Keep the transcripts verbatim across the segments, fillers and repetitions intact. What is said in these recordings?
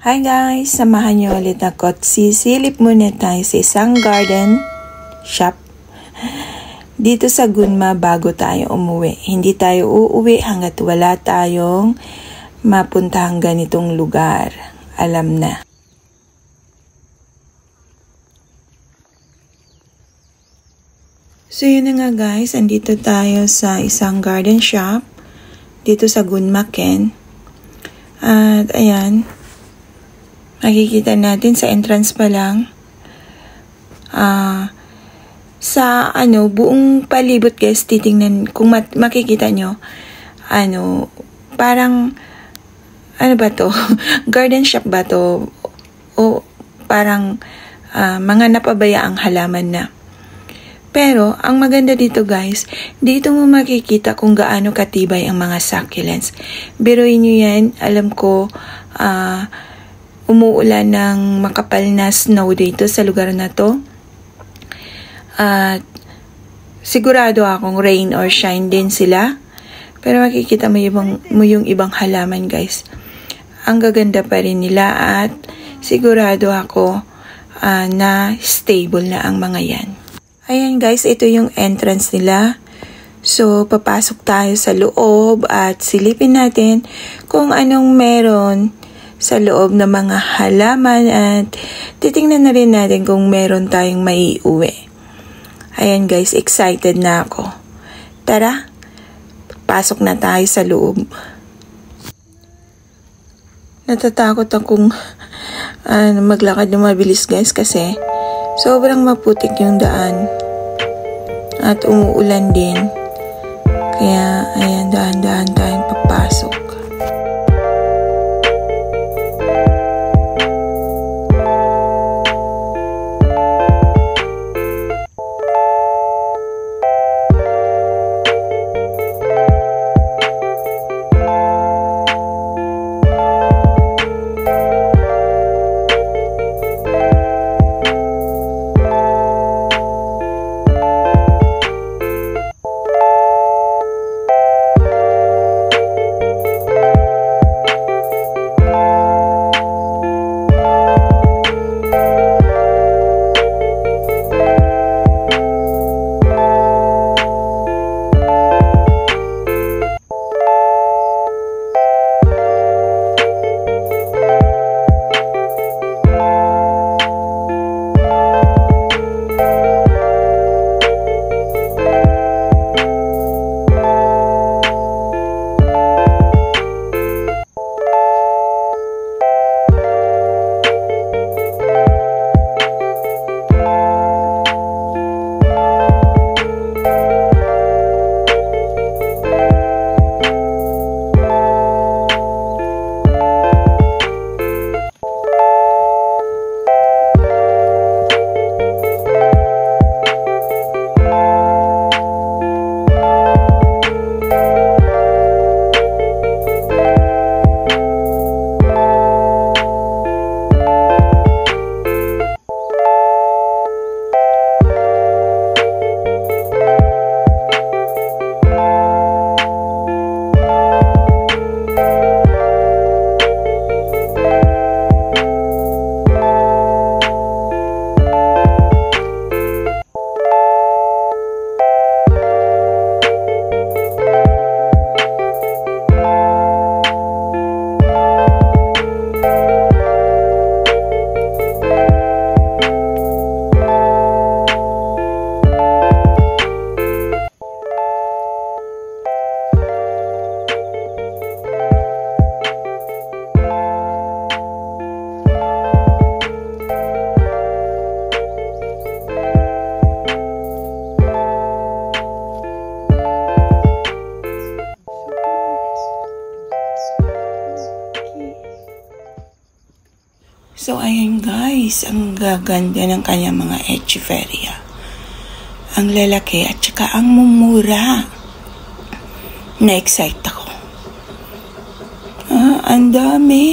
Hi guys! Samahan niyo ulit ako at sisilip muna tayo sa isang garden shop dito sa Gunma bago tayo umuwi. Hindi tayo uuwi hanggat wala tayong mapuntahang ganitong lugar. Alam na. So yun na nga guys, andito tayo sa isang garden shop dito sa Gunma, Ken. At ayan, makikita natin sa entrance pa lang. Uh, sa ano, buong palibot guys, titingnan, kung mat- makikita nyo, ano, parang, ano ba to? Garden shop ba to? O parang uh, mga napabayaang halaman na. Pero, ang maganda dito guys, dito mo makikita kung gaano katibay ang mga succulents. Biruin nyo yan, alam ko, ah, uh, umuulan ng makapal na snow dito sa lugar na to. At sigurado akong rain or shine din sila. Pero makikita mo yung, mo yung ibang halaman guys. Ang gaganda pa rin nila at sigurado ako uh, na stable na ang mga yan. Ayan guys, ito yung entrance nila. So, papasok tayo sa loob at silipin natin kung anong meron sa loob ng mga halaman at titingnan na rin natin kung meron tayong maiuwi. Ayan guys, excited na ako. Tara, pasok na tayo sa loob. Natatakot akong uh, maglakad ng mabilis guys kasi sobrang maputik yung daan at umuulan din. Kaya ayan, dahan-dahan tayong papasok. So, ayan guys, ang gaganda ng kanyang mga echeveria. Ang lalaki at saka ang mumura. Na-excite ako. Ah, ang dami.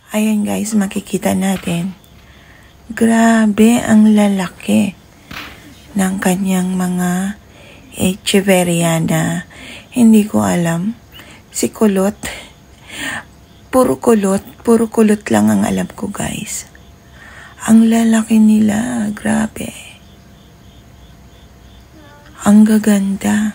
Ayan guys, makikita natin. Grabe ang lalaki ng kanyang mga Echeveriana. Hindi ko alam. Si kulot. Puro kulot. Puro kulot lang ang alam ko guys. Ang lalaki nila. Grabe. Ang gaganda.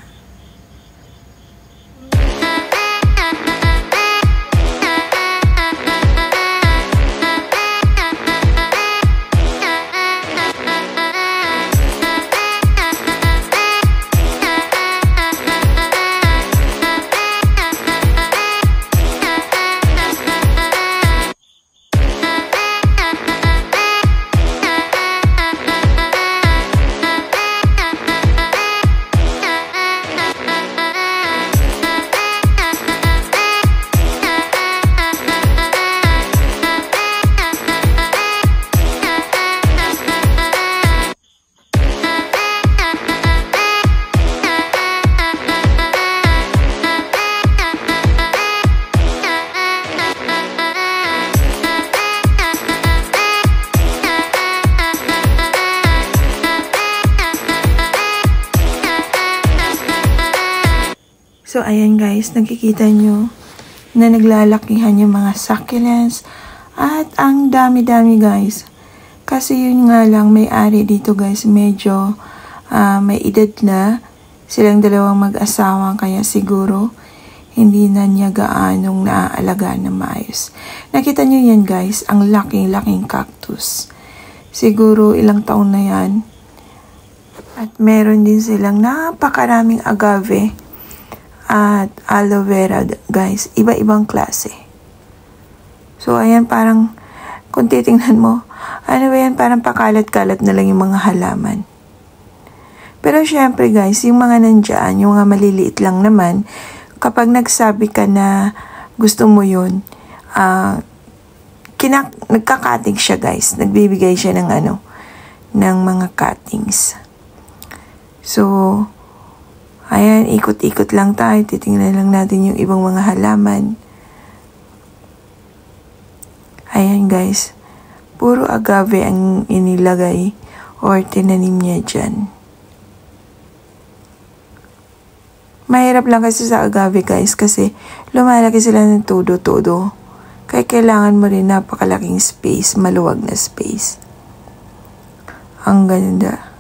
So, ayan guys, nakikita nyo na naglalakihan yung mga succulents at ang dami-dami guys. Kasi yun nga lang, may-ari dito guys, medyo uh, may edad na. Silang dalawang mag-asawa, kaya siguro hindi na niya gaanong naaalagaan na maayos. Nakita nyo yan guys, ang laking-laking cactus. Siguro ilang taon na yan. At meron din silang napakaraming agave at aloe vera guys, iba-ibang klase. So ayan, parang kung titingnan mo, ano ba yan, parang pakalat-kalat na lang yung mga halaman. Pero syempre guys, yung mga nandyan, yung mga maliliit lang naman, kapag nagsabi ka na gusto mo yun, uh, kinak nagka-cutting siya guys, nagbibigay siya ng ano, ng mga cuttings. So ayan, ikot-ikot lang tayo. Titingnan lang natin yung ibang mga halaman. Ayan guys. Puro agave ang inilagay or tinanim niya dyan. Mahirap lang kasi sa agave guys kasi lumalaki sila ng todo-todo. Kaya kailangan mo rin napakalaking space, maluwag na space. Ang ganda.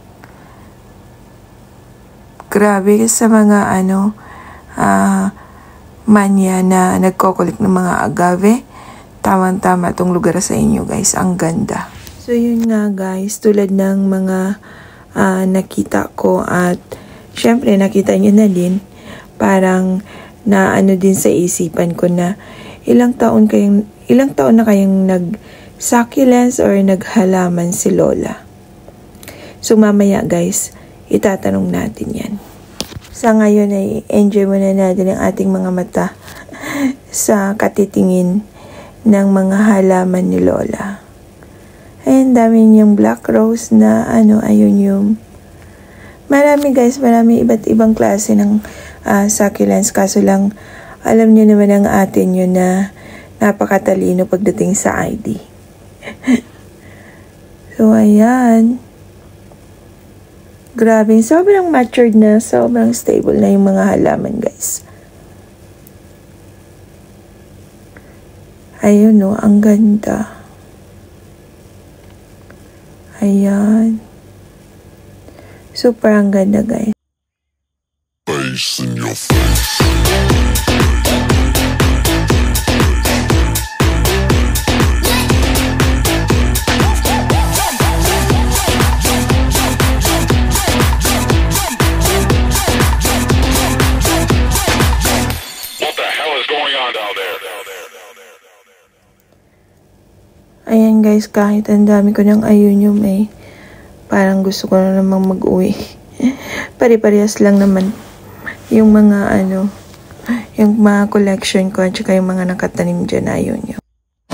Grabe sa mga ano uh, manya na nagkokulik ng mga agave. Tama-tama itong lugar sa inyo guys. Ang ganda. So yun nga guys, tulad ng mga uh, nakita ko at syempre nakita nyo na din, parang na ano din sa isipan ko na ilang taon kayong ilang taon na kayong nag succulents or naghalaman si Lola. So mamaya guys, itatanong natin yan. Sa ngayon ay enjoy muna natin ang ating mga mata sa katitingin ng mga halaman ni Lola. Ayun, dami niyang black rose na ano, ayun yung marami guys, marami iba't ibang klase ng uh, succulents. Kaso lang, alam niyo naman ang atin yun na napakatalino pagdating sa I D. So ayan. Grabe, sobrang matured na, sobrang stable na yung mga halaman guys. Ayun no, ang ganda. Ayan. Super ang ganda guys. Face in your face. Ayan guys, kahit ang dami ko ng ayunyum eh, parang gusto ko na namang mag-uwi. Pare-parehas lang naman yung mga ano, yung mga collection ko at saka yung mga nakatanim dyan na ayunyum. So,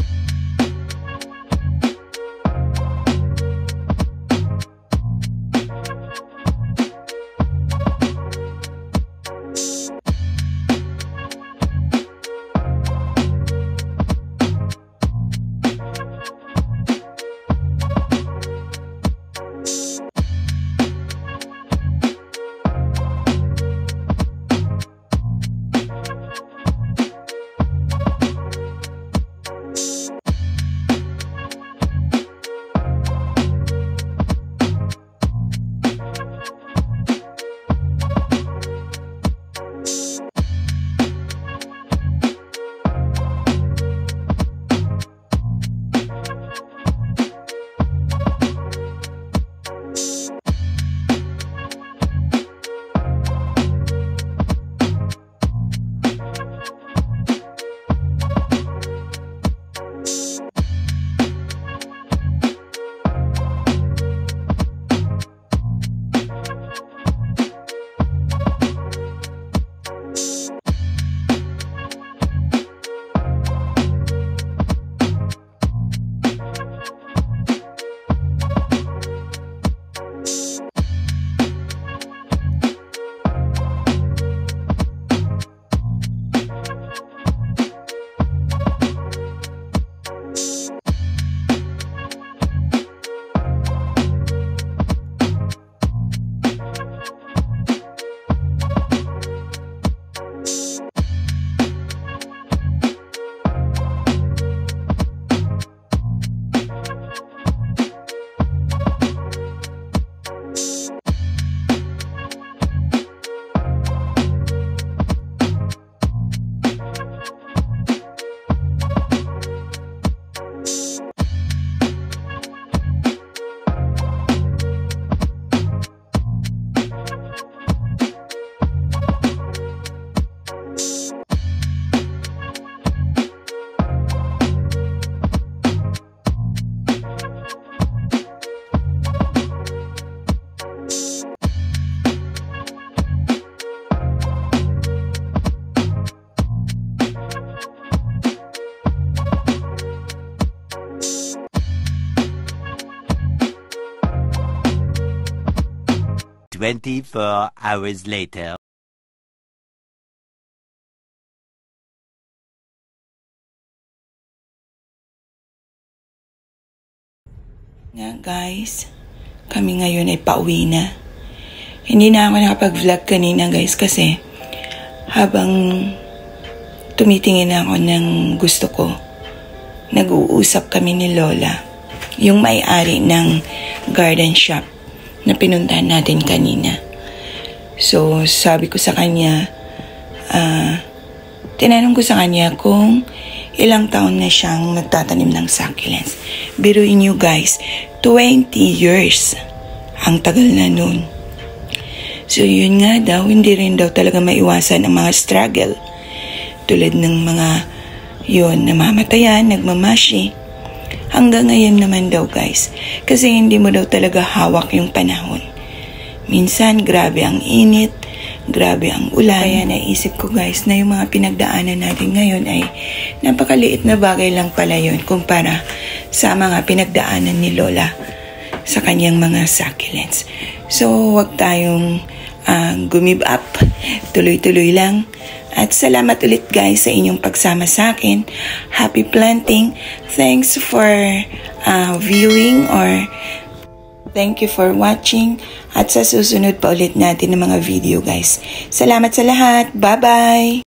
twenty-four hours later. Nga guys, kami ngayon ay pauwi na. Hindi na ako nakapag-vlog kanina guys kasi habang tumitingin ako ng gusto ko, nag-uusap kami ni Lola, yung may-ari ng garden shop na pinuntahan natin kanina. So sabi ko sa kanya, uh, tinanong ko sa kanya kung ilang taon na siyang nagtatanim ng succulents. Biruin nyo guys, twenty years. Ang tagal na nun. So yun nga daw, hindi rin daw talaga maiwasan ang mga struggle. Tulad ng mga yun, namamatayan, nagmamashi. Hanggang ngayon naman daw guys, kasi hindi mo daw talaga hawak yung panahon. Minsan grabe ang init, grabe ang ulan. Kaya naisip ko guys na yung mga pinagdaanan natin ngayon ay napakaliit na bagay lang pala yun kumpara sa mga pinagdaanan ni Lola sa kanyang mga succulents. So wag tayong uh, gumib up, tuloy-tuloy lang. At salamat ulit guys sa inyong pagsama sa akin. Happy planting. Thanks for uh, viewing or thank you for watching. At sa susunod pa ulit natin ng mga video guys. Salamat sa lahat. Bye-bye!